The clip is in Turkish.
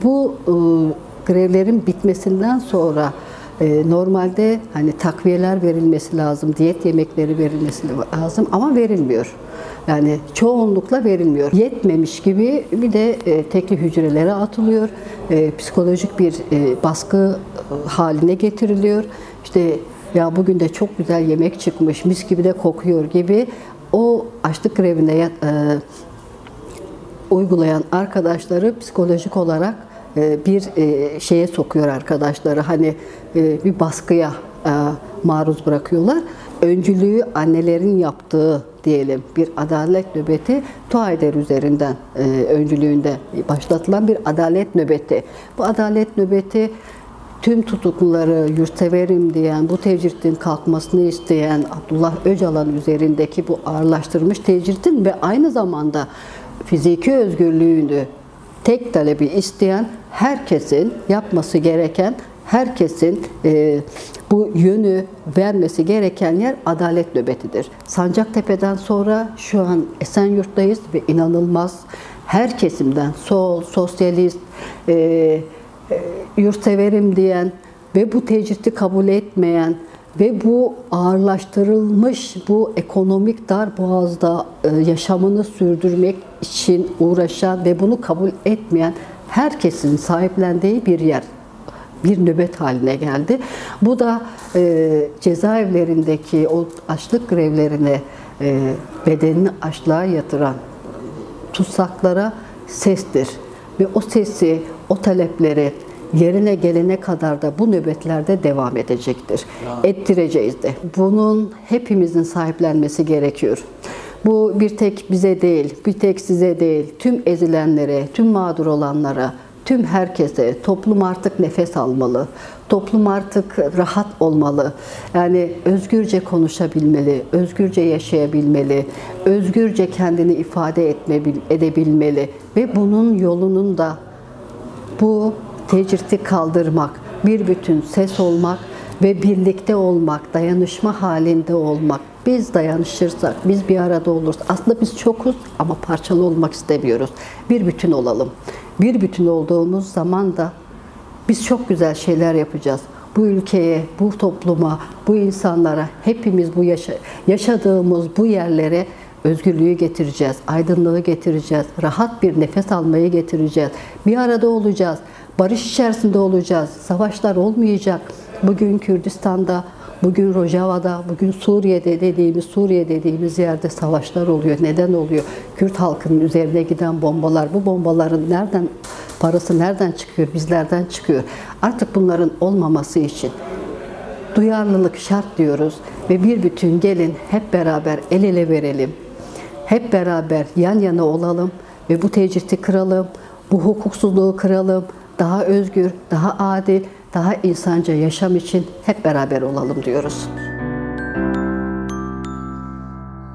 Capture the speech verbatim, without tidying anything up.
bu e, grevlerin bitmesinden sonra e, normalde hani takviyeler verilmesi lazım, diyet yemekleri verilmesi lazım ama verilmiyor. Yani çoğunlukla verilmiyor. Yetmemiş gibi bir de e, tekli hücrelere atılıyor. E, psikolojik bir e, baskı haline getiriliyor. İşte ya bugün de çok güzel yemek çıkmış, mis gibi de kokuyor gibi o açlık grevine e, uygulayan arkadaşları psikolojik olarak e, bir e, şeye sokuyor arkadaşları. Hani e, bir baskıya e, maruz bırakıyorlar. Öncülüğü annelerin yaptığı diyelim bir adalet nöbeti Tuayder üzerinden e, öncülüğünde başlatılan bir adalet nöbeti. Bu adalet nöbeti tüm tutukluları yurtseverim diyen, bu tecritin kalkmasını isteyen Abdullah Öcalan üzerindeki bu ağırlaştırılmış tecritin ve aynı zamanda fiziki özgürlüğünü tek talebi isteyen herkesin yapması gereken, herkesin e, bu yönü vermesi gereken yer adalet nöbetidir. Sancaktepe'den sonra şu an Esenyurt'tayız ve inanılmaz her kesimden sol, sosyalist, e, e, yurtseverim diyen ve bu tecriti kabul etmeyen ve bu ağırlaştırılmış bu ekonomik darboğazda e, yaşamını sürdürmek için uğraşan ve bunu kabul etmeyen herkesin sahiplendiği bir yer, bir nöbet haline geldi. Bu da e, cezaevlerindeki o açlık grevlerine e, bedenini açlığa yatıran tutsaklara sestir. Ve o sesi, o talepleri yerine gelene kadar da bu nöbetlerde devam edecektir. Ettireceğiz de. Bunun hepimizin sahiplenmesi gerekiyor. Bu bir tek bize değil, bir tek size değil, tüm ezilenlere, tüm mağdur olanlara, tüm herkese, toplum artık nefes almalı, toplum artık rahat olmalı. Yani özgürce konuşabilmeli, özgürce yaşayabilmeli, özgürce kendini ifade etme, edebilmeli ve bunun yolunun da bu tecriti kaldırmak, bir bütün ses olmak ve birlikte olmak, dayanışma halinde olmak. Biz dayanışırsak, biz bir arada oluruz. Aslında biz çokuz ama parçalı olmak istemiyoruz. Bir bütün olalım. Bir bütün olduğumuz zaman da biz çok güzel şeyler yapacağız. Bu ülkeye, bu topluma, bu insanlara, hepimiz bu yaşa yaşadığımız bu yerlere özgürlüğü getireceğiz, aydınlığı getireceğiz, rahat bir nefes almayı getireceğiz. Bir arada olacağız, barış içerisinde olacağız, savaşlar olmayacak. Bugün Kürdistan'da, bugün Rojava'da, bugün Suriye'de dediğimiz, Suriye dediğimiz yerde savaşlar oluyor. Neden oluyor? Kürt halkının üzerine giden bombalar, bu bombaların nereden, parası nereden çıkıyor? Bizlerden çıkıyor. Artık bunların olmaması için duyarlılık şart diyoruz ve bir bütün gelin hep beraber el ele verelim. Hep beraber yan yana olalım ve bu tecriti kıralım, bu hukuksuzluğu kıralım, daha özgür, daha adil, daha insanca yaşam için hep beraber olalım diyoruz.